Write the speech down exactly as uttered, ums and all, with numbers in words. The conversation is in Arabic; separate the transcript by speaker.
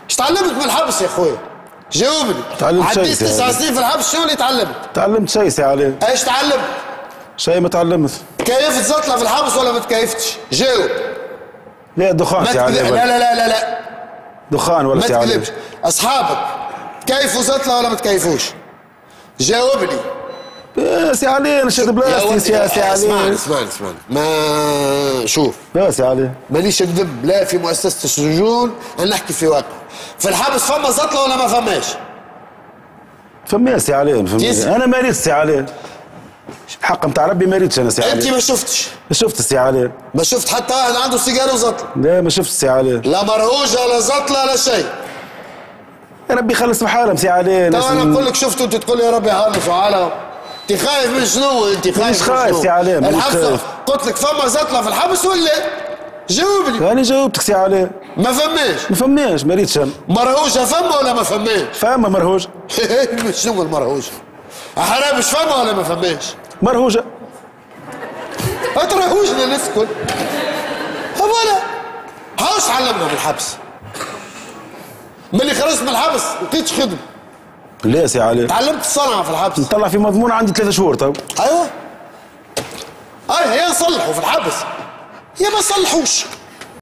Speaker 1: ايش تعلمت من الحبس يا اخويا؟ جاوبني.
Speaker 2: تعلمت شيء.
Speaker 1: عديت تسع سنين في الحبس، شنو اللي تعلمت؟
Speaker 2: تعلمت شيء سي علي.
Speaker 1: ايش تعلمت؟
Speaker 2: شيء ما تعلمت.
Speaker 1: تكيفت زطلة في الحبس ولا ما تكيفتش؟ جاوب.
Speaker 2: لا دخان سي علي.
Speaker 1: لا لا لا لا لا
Speaker 2: دخان ولا سي علي.
Speaker 1: ما تكذبش. اصحابك تكيفوا زطلة ولا ما تكيفوش؟ جاوبني.
Speaker 2: سي علي انا شاد بلاستي سي علي.
Speaker 1: اسمعني اسمعني اسمعني ما شوف.
Speaker 2: لا سي علي
Speaker 1: مانيش نكذب لا في مؤسسة السجون، انا نحكي في واقع. في الحبس فما زطلة ولا ما فماش؟
Speaker 2: فما سي علي فما. انا ما ريت سي علي. حق نتاع ربي ما ريتش انا سي علي.
Speaker 1: انت ما شفتش؟
Speaker 2: ما شفت سي علي.
Speaker 1: ما شفت حتى واحد عنده سيجاره وزطلة؟
Speaker 2: لا ما شفت سي علي.
Speaker 1: لا مرهوجة لا زطلة لا شيء.
Speaker 2: يا ربي خلص بحالهم سي علي.
Speaker 1: تو انا نقول لك شفتوا انت تقول لي يا ربي خلصوا حالهم. انت خايف من شنو؟ انت خايف
Speaker 2: مش خايف سي علي. مش
Speaker 1: خايف. قلت لك فما زطلة في الحبس ولا؟ جاوبني.
Speaker 2: انا جاوبتك سي علي.
Speaker 1: ما فماش.
Speaker 2: ما فماش ما ريتش انا.
Speaker 1: مرهوجة فما ولا ما فماش؟
Speaker 2: فما مرهوجة.
Speaker 1: شنو المرهوجة؟ حرام مش فما ولا ما فماش؟
Speaker 2: مرهوجة.
Speaker 1: اترهوجنا نسكت. ولا هاوش علمنا من الحبس. ملي خرجت من الحبس لقيتش خدمة.
Speaker 2: لا سي علي.
Speaker 1: تعلمت الصنعة في الحبس.
Speaker 2: نطلع في مضمون عندي ثلاثة شهور تو.
Speaker 1: ايوه. اي يا صلحوا في الحبس يا ما صلحوش.